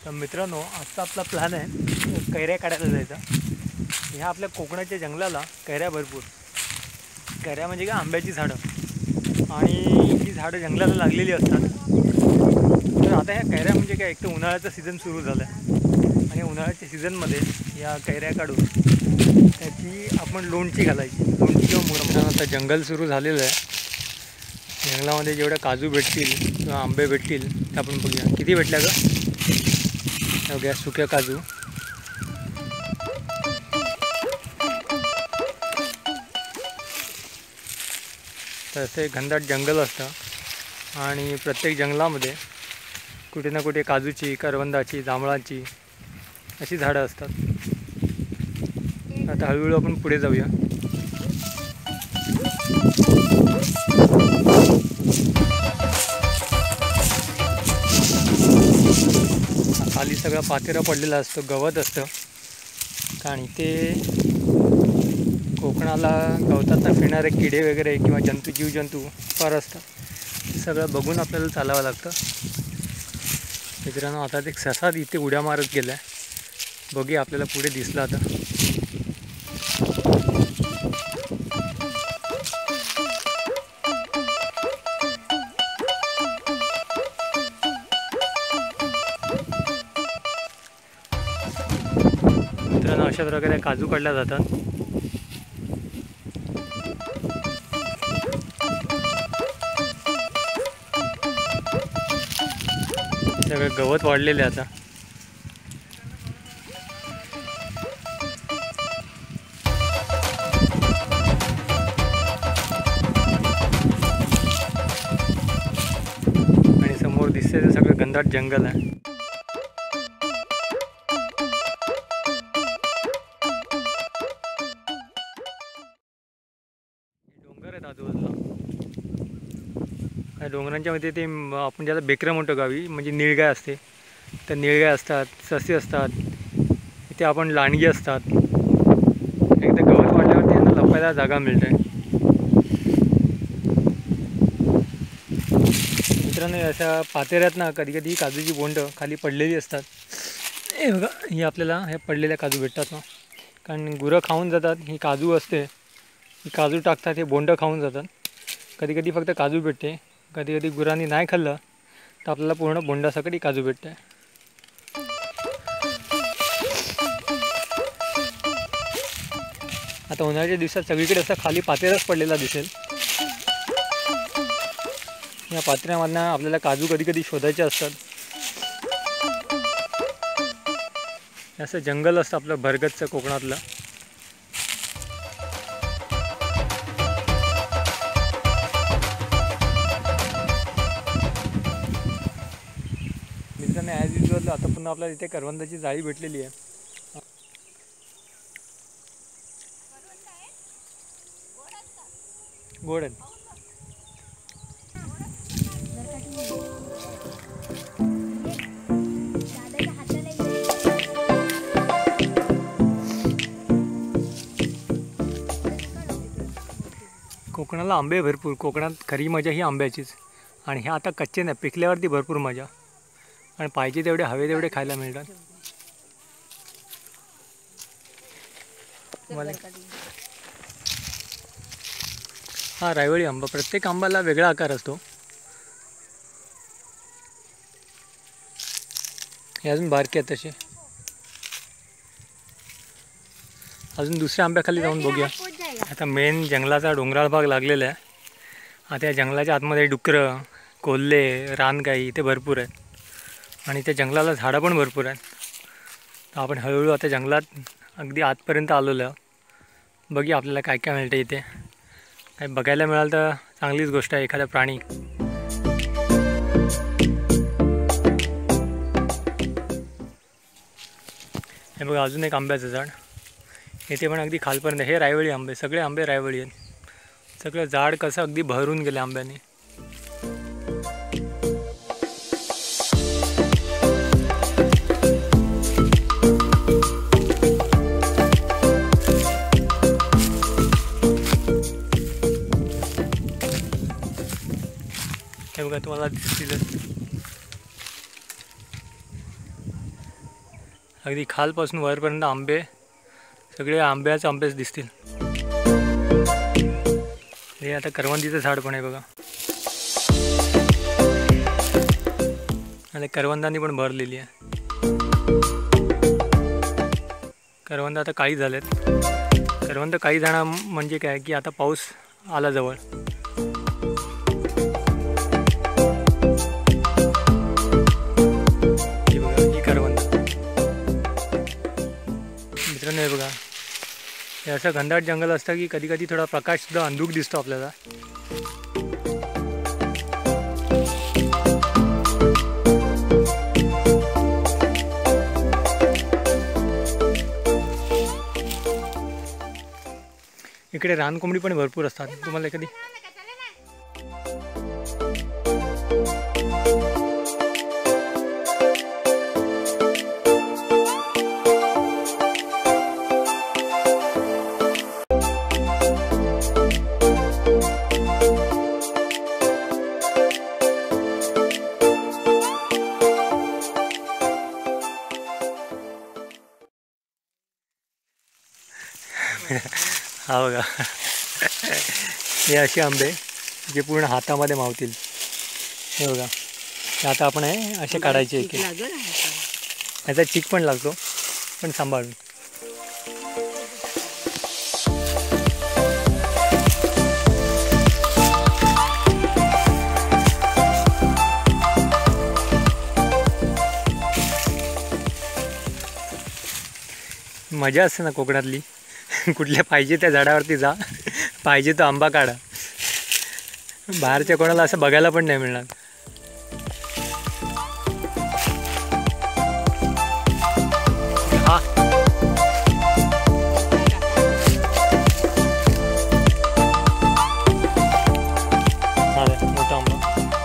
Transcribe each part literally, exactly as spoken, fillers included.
तर मित्रांनो, आजचा आपला प्लॅन आहे कैऱ्या काढायला जायचा. ह्या आपल्या कोकणाच्या जंगलाला कैऱ्या भरपूर. कैऱ्या म्हणजे काय, आंब्याची झाडं. आणि ही झाडं जंगलाला लागलेली असतात. तर आता ह्या कैऱ्या म्हणजे काय, एक तर उन्हाळ्याचा सीझन सुरू झाला आहे आणि उन्हाळ्याच्या सीझनमध्ये या कैऱ्या काढून त्याची आपण लोणची घालायची. लोणची किंवा मुरमुरा. आता जंगल सुरू झालेलं आहे. जंगलामध्ये जेवढ्या काजू भेटतील किंवा आंबे भेटतील ते आपण बघूया. किती भेटल्या ग बघ्या सुक्या काजू. तर ते घनदाट जंगल असतं आणि प्रत्येक जंगलामध्ये कुठे ना कुठे काजूची, करवंदाची, जांभळाची अशी झाडं असतात. आता हळूहळू आपण पुढे जाऊया. खाली सगळा पातेरा पडलेला असतो, गवत असतं. आणि ते कोकणाला गवतातनं फिरणारे किडे वगैरे किंवा जंतू, जीवजंतू फार असतात. सगळं बघून आपल्याला चालावं लागतं. मित्रांनो, आता एक ससा इथे उड्या मारत गेला आहे. बघूया आपल्याला पुढे दिसला आता. मित्रांनो, अशा प्रकारे काजू काढल्या जातात. सगळं गवत वाढलेले आता. आणि समोर दिसते ते सगळं घनदाट जंगल आहे. डोंगर आहेत आजूबाजूला. डोंगरांच्या मध्ये ते आपण ज्याला बेकरं म्हणतो गावी, म्हणजे निळगाय असते. तर निळगाय असतात, ससे असतात, इथे आपण लांडगी असतात. एकदा गवत वाढल्यावरती यांना लपायला जागा मिळते. मित्रांनो, अशा पातेऱ्यात ना कधी कधी काजूची बोंडं खाली पडलेली असतात. हे बघा, ही आपल्याला ह्या पडलेल्या काजू भेटतात ना. कारण गुरं खाऊन जातात. ही काजू असते, ही काजू टाकतात, हे बोंडं खाऊन जातात. कधी कधी फक्त काजू भेटते. कधी कधी गुरांनी नाही खाल्लं तर आपल्याला पूर्ण बोंडासकट काजू भेटते. आता उन्हाळ्याच्या दिवसात सगळीकडे असा खाली पातेराच पडलेला दिसेल. या पातेऱ्यामधनं आपल्याला काजू कधी कधी शोधायचे असतात. असं जंगल असतं आपलं भरगतचं कोकणातलं. मित्रांनो, ॲज युजल आता पुन्हा आपल्याला इथे करवंदाची जाळी भेटलेली आहे. गोड आहेत. कोकणाला आंबे भरपूर. कोकणात खरी मजा ही आंब्याचीच. आणि ह्या आता कच्चे नाही, पिकल्यावरती भरपूर मजा. आणि पाहिजे तेवढे हवे तेवढे खायला मिळतात. हा रायवळी आंबा. प्रत्येक आंब्याला वेगळा आकार असतो. हे अजून बारके आहेत तसे. अजून दुसऱ्या आंब्याखाली जाऊन बघूया. आता मेन जंगलाचा डोंगराळ भाग लागलेला आहे. आता या जंगलाच्या आतमध्ये डुकरं, कोल्हे, रानगाई इथे भरपूर आहेत. आणि त्या जंगलाला झाडं पण भरपूर आहेत. तर आपण हळूहळू आता जंगलात अगदी आतपर्यंत आलेलो आहे. बघूया आपल्याला काय काय मिळतं इथे. काही बघायला मिळालं तर चांगलीच गोष्ट आहे. एखादा प्राणी. हे बघा, अजून एक आंब्याचं झाड. इथे पण अगदी खालपर्यंत. हे रायवळी आंबे. सगळे आंबे रायवळी आहेत. सगळं झाड कसं अगदी भरून गेलं आंब्याने. हे बघा तुम्हाला दिसतीलच. अगदी खालपासून वरपर्यंत आंबे, सगळे आंब्याचे आंबेच दिसतील. हे आता करवंदीचं झाड पण आहे बघा. आणि करवंदांनी पण भरलेली आहे. करवंद आता काही झालेत. करवंद काही जण म्हणजे काय की आता पाऊस आला जवळ. ही बघा, ही करवंद मित्रांनो. हे बघा, हे असं घनदाट जंगल असतं की कधी कधी थोडा प्रकाशसुद्धा अंधुक दिसतो आपल्याला. इकडे रानकोंबडी पण भरपूर असतात. तुम्हाला कधी हा बघा, हे असे आंबे जे पूर्ण हातामध्ये मावतील. हे बघा, हे आता आपण आहे असे काढायचे. एक याचा चिक पण लागतो, पण सांभाळून. मजा असते ना कोकणातली. कुठल्या पाहिजे त्या झाडावरती जा, पाहिजे तो आंबा काढा. बाहेरच्या कोणाला असं बघायला पण नाही मिळणार. हा मोठा आंबा.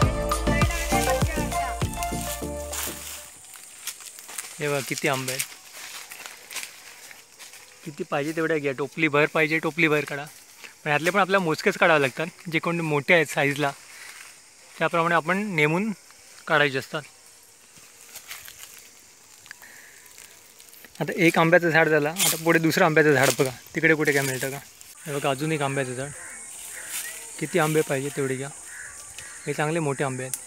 हे बघा किती आंबे आहेत. किती पाहिजे तेवढ्या घ्या. टोपली भर पाहिजे टोपली भर काढा. पण यातले पण आपल्याला मोजकेच काढावे लागतात. जे कोण मोठे आहेत साईजला त्याप्रमाणे आपण नेमून काढायचे असतात. आता एक आंब्याचं झाड झालं. आता पुढे दुसरं आंब्याचं झाड बघा. तिकडे कुठे काय मिळतं का? हे बघा, अजून एक आंब्याचं झाड. किती आंबे पाहिजे तेवढे घ्या. हे चांगले मोठे आंबे आहेत.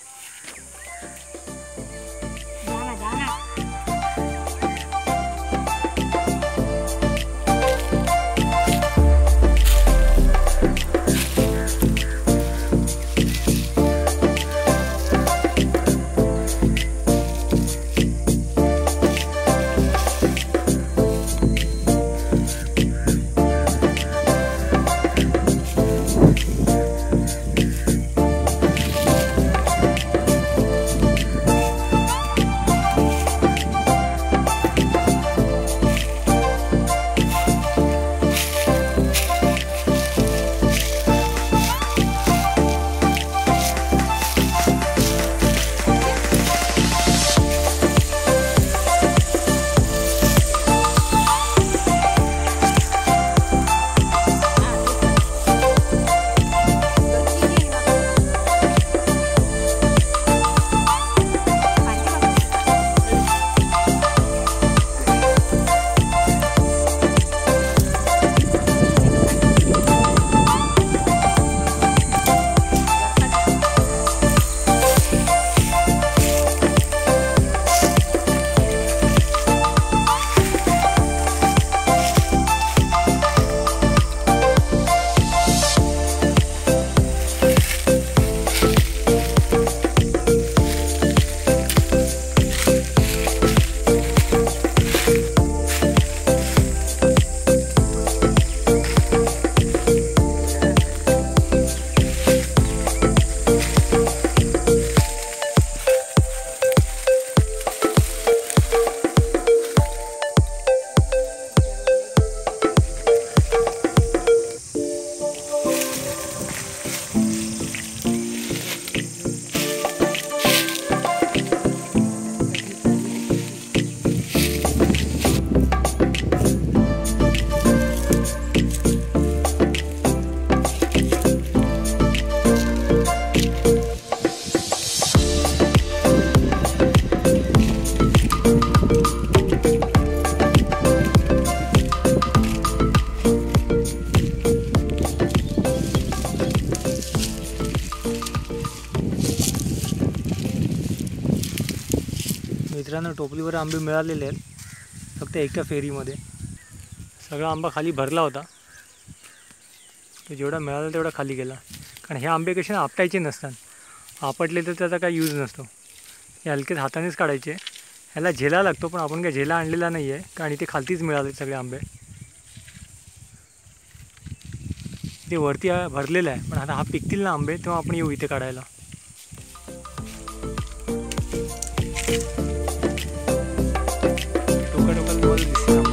मित्रांनो टोपलीवर आंबे मिळालेले आहेत फक्त एका फेरीमध्ये. सगळा आंबा खाली भरला होता, तो जेवढा मिळाला तेवढा खाली गेला. कारण हे आंबे कसे ना आपटायचे नसतात, आपटले तर त्याचा काही यूज नसतो. हे हलकेच हातानेच काढायचे. ह्याला झेला लागतो, पण आपण काय झेला आणलेला नाही आहे कारण इथे खालतीच मिळाले सगळे आंबे. ते वरती भरलेलं आहे, पण आता हा पिकतील ना आंबे तेव्हा आपण येऊ इथे काढायला. टोका टोकाला तुम्हाला दिसतील आंबे.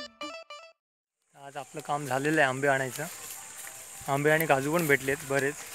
आज आपलं काम झालेलं आहे आंबे आणायचं. आंबे आणि काजू पण भेटलेत बरेच.